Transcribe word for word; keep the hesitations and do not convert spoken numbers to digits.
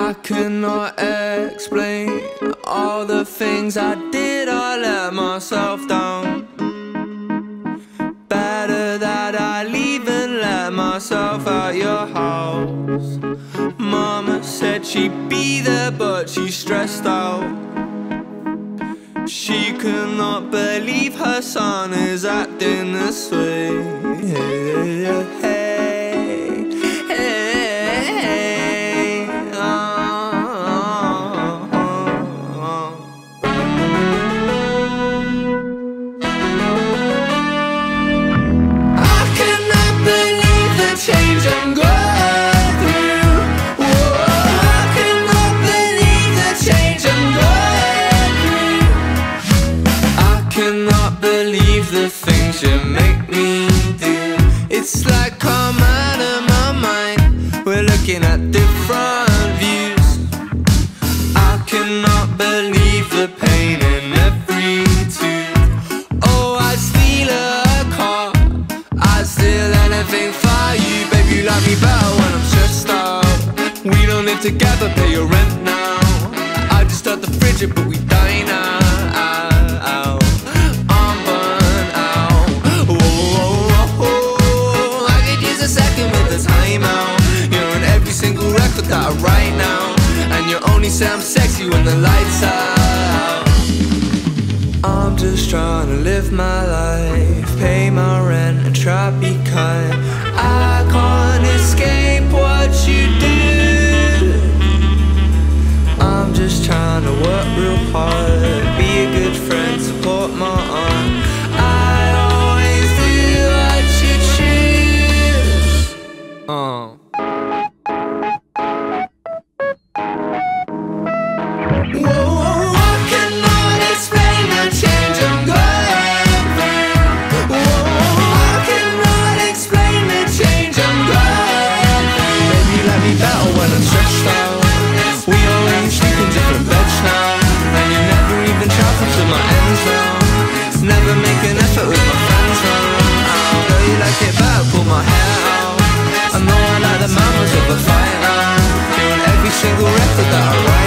I cannot explain all the things I did. I let myself down. Better that I leave and let myself out your house. Mama said she'd be there, but she's stressed out. She could not believe her son is acting this way. Hey, hey, hey, oh, oh, oh. I cannot believe the change I'm going through. Whoa, I cannot believe the change I'm going through. I cannot believe the things you make me do. It's like I'm out of my mind. We're looking at different views. I cannot believe the pain in every tooth. Oh, I'd steal a car, I'd steal anything for you. Baby, you like me better when I'm stressed out. We don't live together, pay your rent now. I just start the frigid, but we die now. I'm burnt out. Whoa, I could use a second with the time out. You're on every single record that I write now, and you only say I'm sexy when the lights out. I'm just trying to live my life, pay my rent and try to be kind. I can't escape what you do. I'm just trying to work real hard, be a good friend, support my aunt. I always do what you choose. Oh. Whoa, I cannot explain the change I'm going through. Whoa, I cannot explain the change I'm going through. Maybe you like me better when I'm stressed out. We always sleep in different beds now, and you never even travel to my ends now. Never make an effort with my friends now. Oh, girl, you like it better, pull my hair out. I know I like the mamas of a fight now. You're on every single record that I write.